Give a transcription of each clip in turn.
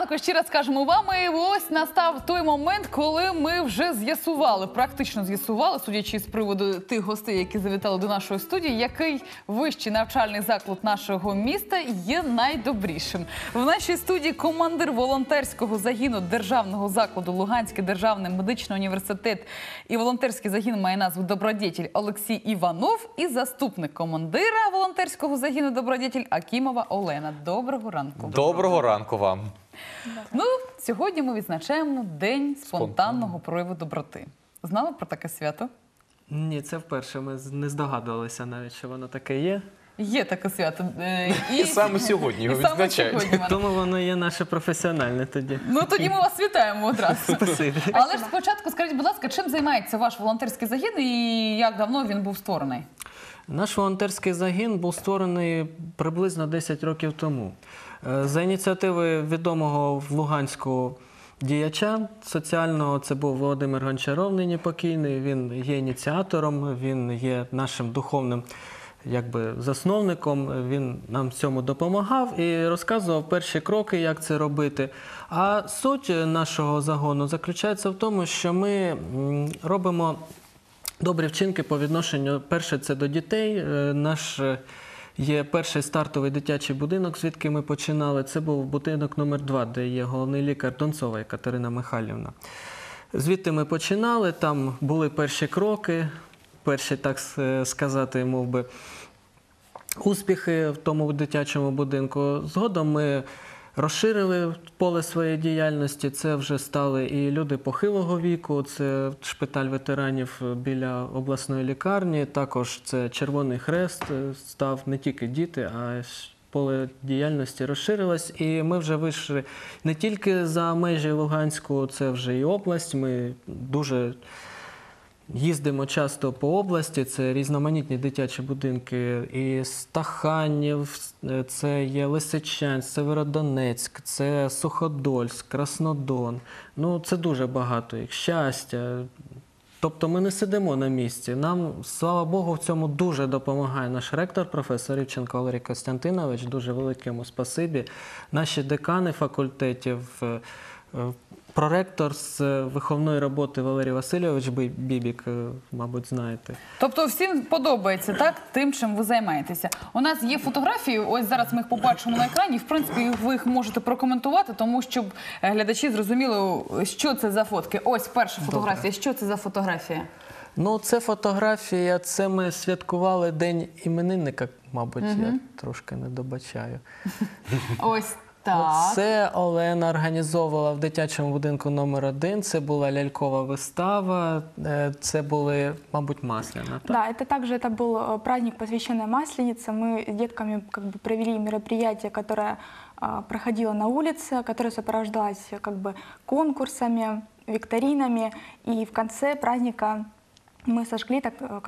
ранку, ще раз кажемо вам. І ось настав той момент, коли ми вже з'ясували, практично з'ясували, судячи з приводу тих гостей, які завітали до нашої студії, який вищий навчальний заклад нашого міста є найдобрішим. В нашій студії командир волонтерського загіну державного закладу Луганський державний медичний університет і волонтерський загін має назву «Добродетель» Олексій Іванов і заступник командира волонтерського загіну «Добродетель» Акімова Олена. Доброго ранку. Доброго ранку вам. Ну, сьогодні ми відзначаємо День спонтанного прояву доброти. Знали про таке свято? Ні, це вперше. Ми не здогадувалися навіть, що воно таке є. Є таке свято. І саме сьогодні його відзначають. Тому воно є наше професіональне тоді. Ну, тоді ми вас вітаємо одразу. Спасибі. Але ж спочатку скажіть, будь ласка, чим займається ваш волонтерський загін і як давно він був створений? Наш волонтерський загін був створений приблизно 10 років тому. За ініціативи відомого в Луганську діяча соціального, це був Володимир Гончаров, нині покійний. Він є ініціатором, він є нашим духовним засновником, він нам в цьому допомагав і розказував перші кроки, як це робити. А суть нашого загону заключається в тому, що ми робимо добрі вчинки по відношенню, перше, це до дітей. Наш є перший стартовий дитячий будинок, звідки ми починали. Це був будинок номер 2, де є головний лікар Донцова Катерина Михайлівна. Звідти ми починали, там були перші кроки, перші, так сказати, мов би, успіхи в тому дитячому будинку. Згодом ми розширили поле своєї діяльності, це вже стали і люди похилого віку, це шпиталь ветеранів біля обласної лікарні, також це Червоний Хрест став, не тільки діти, а поле діяльності розширилось. І ми вже вийшли не тільки за межі Луганську, це вже і область, ми дуже їздимо часто по області, це різноманітні дитячі будинки, і Стаханів, це є Лисичанськ, Северодонецьк, це Суходольськ, Краснодон. Ну, це дуже багато їх. Щастя. Тобто ми не сидимо на місці. Нам, слава Богу, в цьому дуже допомагає наш ректор, професор Івченко Валерій Костянтинович, дуже велике йому спасибі. Наші декани факультетів, проректор з виховної роботи Валерій Васильович Бібік, мабуть, знаєте. Тобто всім подобається, так, тим, чим ви займаєтеся. У нас є фотографії, ось зараз ми їх побачимо на екрані, в принципі, ви їх можете прокоментувати, тому щоб глядачі зрозуміли, що це за фотки. Ось перша фотографія. Добре. Що це за фотографія? Ну, це фотографія, це ми святкували День іменинника, мабуть, я трошки не добачаю. Ось. Так. Це Олена організовувала в дитячому будинку номер 1. Це була лялькова вистава, це були, мабуть, Масляна. Да, это был праздник, посвященный Масленице. Мы с детками провели мероприятие, которое проходило на улице, которое сопровождалось конкурсами, викторинами. И в конце праздника мы сожгли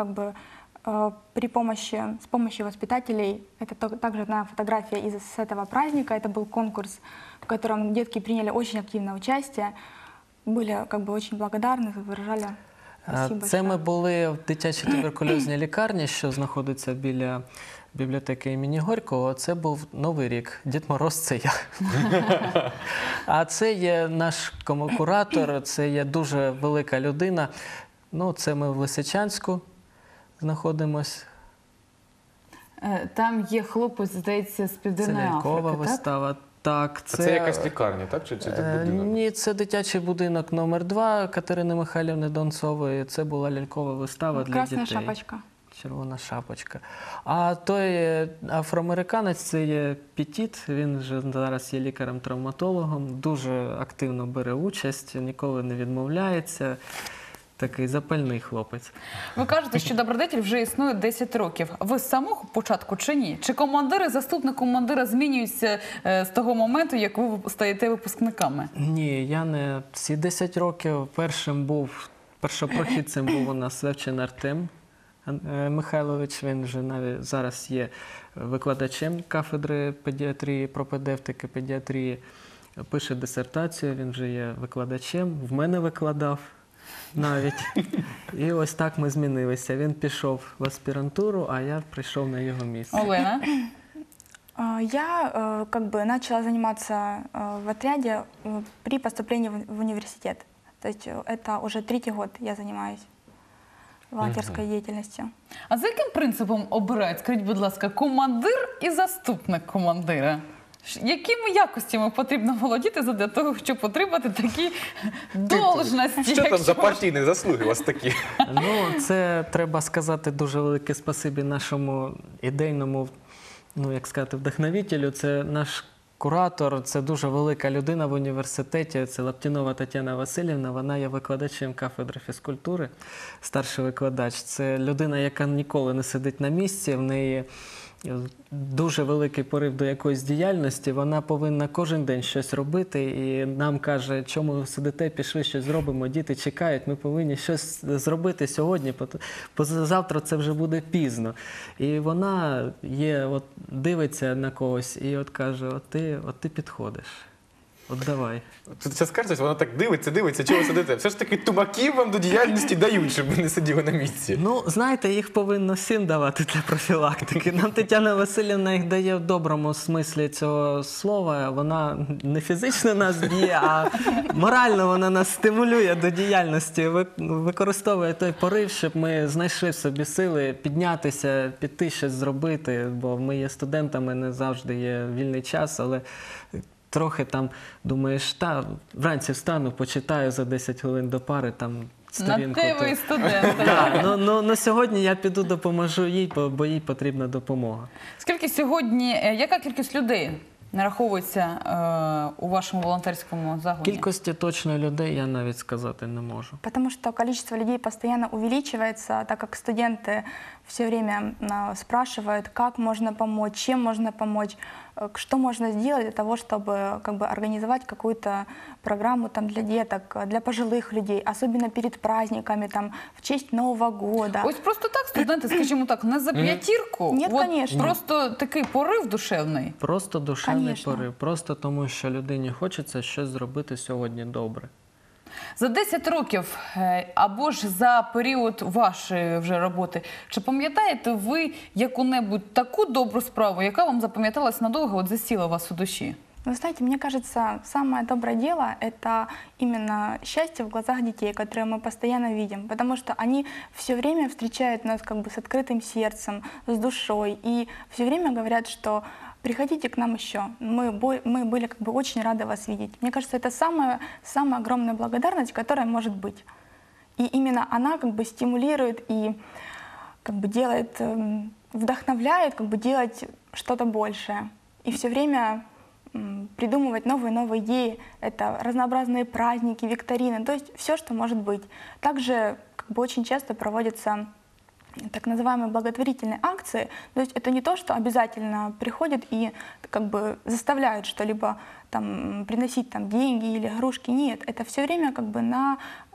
с помощью воспитателей, это также одна фотография с этого праздника, это был конкурс, в котором детки приняли очень активное участие, были очень благодарны, выражали спасибо. Це ми були в дитячій туберкульозній лікарні, що знаходиться біля бібліотеки імені Горького. Це був Новий рік. Дід Мороз – це я. А це є наш куратор, це є дуже велика людина. Ну, це ми в Лисичанську знаходимось. Там є хлопець, здається, з Південної Африки, так? Це лялькова вистава. Так, це якась лікарня, так? Чи це будинок? Ні, це дитячий будинок номер 2 Катерини Михайлівни Донцової. Це була лялькова вистава для дітей. Красна шапочка. Червона шапочка. А той афроамериканець, це є Петіт, він вже зараз є лікарем-травматологом, дуже активно бере участь, ніколи не відмовляється. Такий запальний хлопець. Ви кажете, що «Добродетель» вже існує 10 років. Ви з самого початку чи ні? Чи командири, заступник командира змінюються з того моменту, як ви стаєте випускниками? Ні, я не. Всі 10 років першопрохідцем був у нас Левчин Артем Михайлович. Він вже навіть зараз є викладачем кафедри педіатрії, пропедевтики педіатрії. Пише дисертацію, він вже є викладачем. В мене викладав навіть. І ось так ми змінилися. Він пішов в аспірантуру, а я прийшов на його місце. Олена? Я как бы начала заниматься в отряде при поступлении в университет. То есть это уже 3-й год я занимаюсь волонтерской деятельностью. А за яким принципом обирають, скажіть, будь ласка, командир і заступник командира? Якими якостями потрібно володіти для того, щоб отримати такі должності? Що там якщо за партійні заслуги у вас такі? Ну, це треба сказати дуже велике спасибі нашому ідейному, ну, як сказати, вдохновителю. Це наш куратор, це дуже велика людина в університеті, це Лаптінова Тетяна Васильівна, вона є викладачем кафедри фізкультури, старший викладач. Це людина, яка ніколи не сидить на місці, в неї дуже великий порив до якоїсь діяльності, вона повинна кожен день щось робити і нам каже, чому ви сидите, пішли, щось зробимо, діти чекають, ми повинні щось зробити сьогодні, завтра це вже буде пізно. І вона от дивиться на когось і от каже, от ти підходиш, от давай. Це скажете, вона так дивиться, чого ви сидите? Все ж таки тумаків вам до діяльності дають, щоб ви не сиділи на місці. Ну, знаєте, їх повинно всім давати для профілактики. Нам Тетяна Васильівна їх дає в доброму смислі цього слова. Вона не фізично нас б'є, а морально вона нас стимулює до діяльності, використовує той порив, щоб ми знайшли в собі сили піднятися, піти щось зробити, бо ми є студентами, не завжди є вільний час, але трохи там думаєш, вранці встану, почитаю за 10 хвилин до пари, там сторінку. На те ви і студенти. Ну, сьогодні я піду допоможу їй, бо їй потрібна допомога. Скільки сьогодні, яка кількість людей нараховується у вашому волонтерському загоні? Кількості точно людей я навіть сказати не можу. Потому что количество людей постоянно увеличивается, так как студенты все время спрашивают, как можно помочь, чем можно помочь, что можно сделать для того, чтобы как бы организовать какую-то программу там, для деток, для пожилых людей, особенно перед праздниками, там, в честь Нового года. Ось просто так студенти, скажімо так, не за п'ятірку? Ні, От конечно. просто такий порив душевний? Просто душевний Конечно. порив, просто тому, що людині хочеться щось зробити сьогодні добре. За 10 років або ж за період вашої вже роботи, чи пам'ятаєте ви яку-небудь таку добру справу, яка вам запам'яталась надовго, от засіла у вас у душі? Вы знаете, мне кажется, самое доброе дело – это именно счастье в глазах детей, которые мы постоянно видим, потому что они все время встречают нас как бы с открытым сердцем, с душой, и все время говорят, что приходите к нам еще, мы были как бы очень рады вас видеть. Мне кажется, это самая огромная благодарность, которая может быть. И именно она как бы стимулирует и как бы делает, вдохновляет как бы делать что-то большее. И все время придумывать новые идеи, это разнообразные праздники, викторины, то есть все, что может быть. Также как бы очень часто проводятся так называемые благотворительные акции, то есть это не то, что обязательно приходят и как бы заставляют что-либо там приносить там деньги или игрушки, нет, это все время как бы на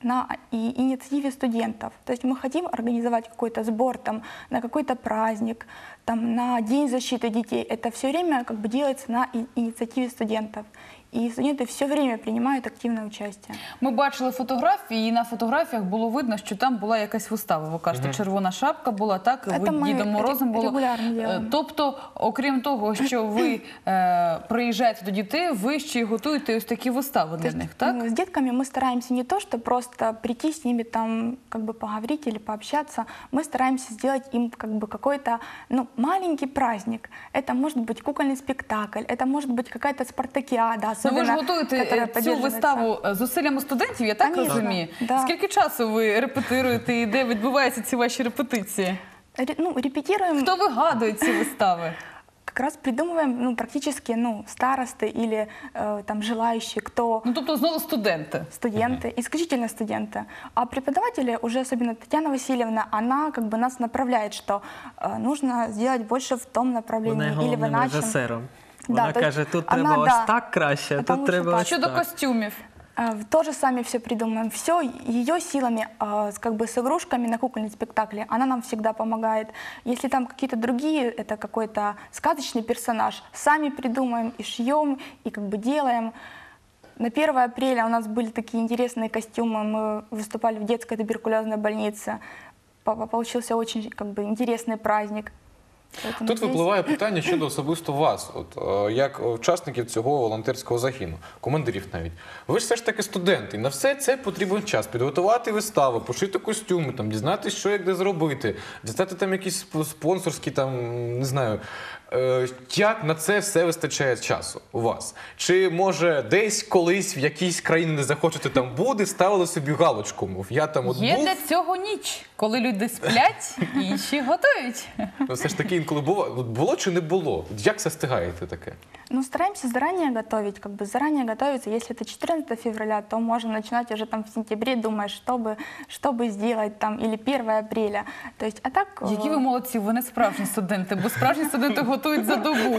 инициативе студентов. То есть мы хотим организовать какой-то сбор там, на какой-то праздник, там, на День защиты детей. Это все время как бы делается на инициативе студентов. І студенти все время приймають активне участь. Ми бачили фотографії, і на фотографіях було видно, що там була якась вистава. Ви кажете, червона шапка була, так, ви Дідом Морозом було. Тобто, окрім того, що ви приїжджаєте до дітей, ви ще й готуєте ось такі вистави для них, так? С детками мы стараемся не то, что просто прийти с ними там как бы поговорить или пообщаться, мы стараемся сделать им как бы какой-то маленький праздник. Это может быть кукольный спектакль, это может быть какая-то спартакиада. Ну, ви ж готуєте цю виставу зусиллями студентів, я так розумію? Да. Скільки часу ви репетируєте і де відбуваються ці ваші репетиції? Репетируем. Хто вигадує ці вистави? Как раз придумываем практически старосты или там желающие, кто... Тобто знову студенти. Студенты, исключительно студенты. А преподаватели, уже особенно Татьяна Васильевна, она как бы нас направляет, что нужно сделать больше в том направлении или в иначем. Режисером. Вона каже, тут треба ось так краще, тут треба ось так. Щодо костюмів? Тоже сами все придумаем. Все ее силами, как бы с игрушками на кукольном спектакле, она нам всегда помогает. Если там какие-то другие, это какой-то сказочный персонаж, сами придумаем и шьем, и как бы делаем. На 1 апреля у нас были такие интересные костюмы, мы выступали в детской туберкулезной больнице. Получился очень как бы интересный праздник. Поэтому Тут здесь- випливає питання щодо особисто вас, як учасників цього волонтерського загону, командирів навіть. Ви ж все ж таки студенти, і на все це потрібен час. Підготувати виставу, пошити костюми, там, дізнатися, що як де зробити, дістати там якісь спонсорські, там, не знаю. Як на це все вистачає часу у вас? Чи, може, десь колись в якійсь країні не захочете там бути, ставили собі галочку, мов, я там от Є був, для цього ніч, коли люди сплять, інші готують. ну, все ж таки інколи було чи не було? Як це встигаєте таке? Ну, стараемся заранее готовить, как бы заранее готовиться. Если это 14 февраля, то можно начинать уже там в сентябре, думая, что бы сделать там, или 1 апреля. То есть, а так... Які ви молодці, ви не справжні студенти, бо справжні студенти готують за добу.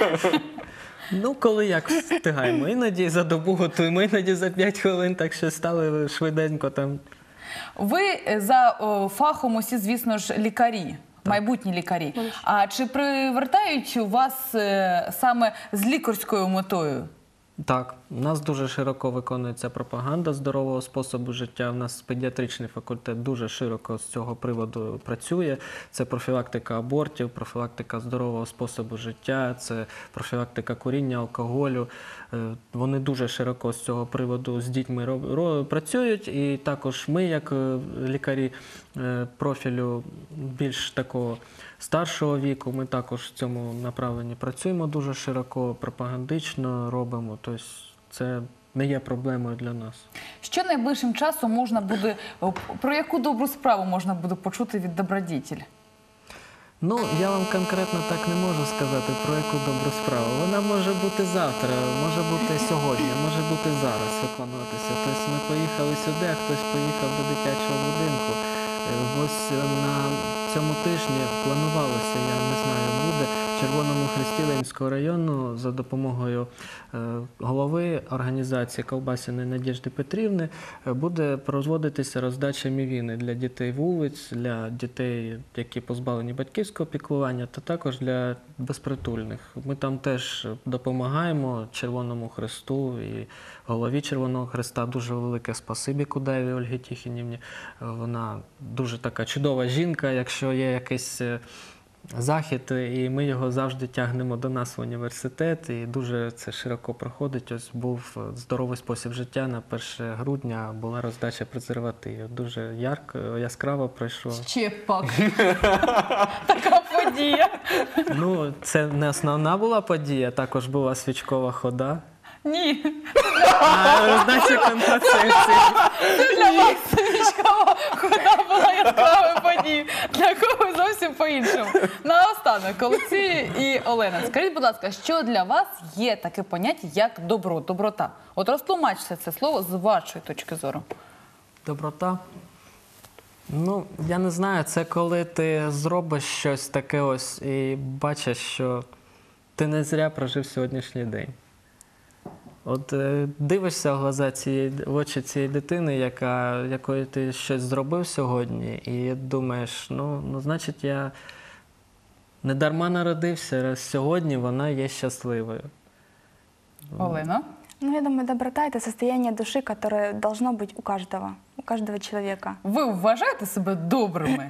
Ну, коли як встигаємо. Іноді за добу готуємо, іноді за 5 хвилин, так що стали швиденько там. Ви за фахом усі, звісно ж, лікарі. Майбутні лікарі. А чи привертають вас саме з лікарською метою? Так, у нас дуже широко виконується пропаганда здорового способу життя. У нас педіатричний факультет дуже широко з цього приводу працює. Це профілактика абортів, профілактика здорового способу життя, це профілактика куріння, алкоголю. Вони дуже широко з цього приводу з дітьми працюють. І також ми, як лікарі профілю більш такого старшого віку, ми також в цьому направленні працюємо дуже широко, пропагандично робимо. Тобто це не є проблемою для нас. Що найближчим часом можна буде, про яку добру справу можна буде почути від добродітель? Ну, я вам конкретно так не можу сказати, про яку добру справу. Вона може бути завтра, може бути сьогодні, може бути зараз виконуватися. Тобто ми поїхали сюди, а хтось поїхав до дитячого будинку. Ось на цьому тижні планувалося, я не знаю, буде в Червоному Хресті Ленінського району за допомогою голови організації Ковбасіної Надєжди Петрівни буде проводитися роздача мівіни для дітей вулиць, для дітей, які позбавлені батьківського піклування, та також для безпритульних. Ми там теж допомагаємо Червоному Хресту і голові Червоного Хреста. Дуже велике спасибі Кудаєвій Ольгі Тіхінівні. Вона дуже така чудова жінка, якщо є якийсь захід, і ми його завжди тягнемо до нас в університет, і дуже це широко проходить. Ось був здоровий спосіб життя на 1 грудня, була роздача презервативів. Дуже яскраво пройшло. Ще пак. Така подія. Ну, це не основна була подія, також була свічкова хода. Ні. А роздача контрацепції. Для вас свічкова хода була яскравою подією. Для когось зовсім по-іншому. Наостанок, Олексій і Олена, скажіть, будь ласка, що для вас є таке поняття, як добро, доброта? От розтлумачте це слово з вашої точки зору. Доброта? Ну, я не знаю, це коли ти зробиш щось таке ось і бачиш, що ти не зря прожив сьогоднішній день. От дивишся в очі цієї дитини, якої ти щось зробив сьогодні, і думаєш, ну значить, я не дарма народився, раз сьогодні вона є щасливою. Олена? Ну, я думаю, доброта — это состояние души, которое должно быть у каждого человека. Ви вважаєте себе добрими?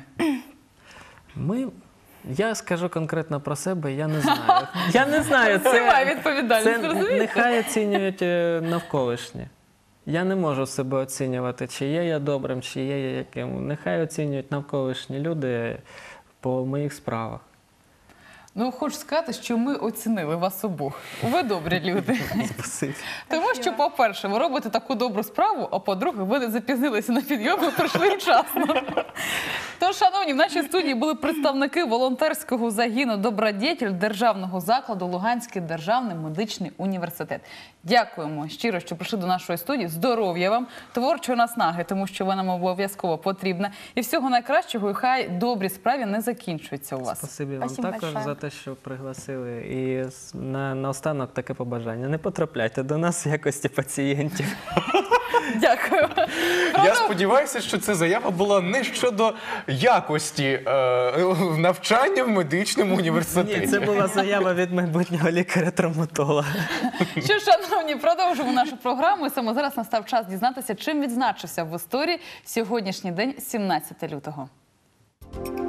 Я скажу конкретно про себе, я не знаю. Я не знаю, Знімай відповідальність, це розумієте? нехай оцінюють навколишні. Я не можу себе оцінювати, чи є я добрим, чи є я яким. Нехай оцінюють навколишні люди по моїх справах. Ну, хочу сказати, що ми оцінили вас обох. Ви добрі люди. Спасибі. Тому що, по-перше, ви робите таку добру справу, а по-друге, ви не запізнилися на підйом і прийшли вчасно. Тож, шановні, в нашій студії були представники волонтерського загіну «Добродетель» державного закладу Луганський державний медичний університет. Дякуємо щиро, що прийшли до нашої студії. Здоров'я вам, творчої наснаги, тому що вона нам обов'язково потрібна. І всього найкращого, і хай добрі справи не закінчуються у вас. Спасибі вам Спасибо також большое. за те, що пригласили. І наостанок таке побажання. Не потрапляйте до нас в якості пацієнтів. Дякую. Я сподіваюся, що ця заява була не щодо якості навчання в медичному університеті. Ні, це була заява від майбутнього лікаря-травматолога. Що, шановні, продовжимо нашу програму. І саме зараз настав час дізнатися, чим відзначився в історії сьогоднішній день, 17 лютого.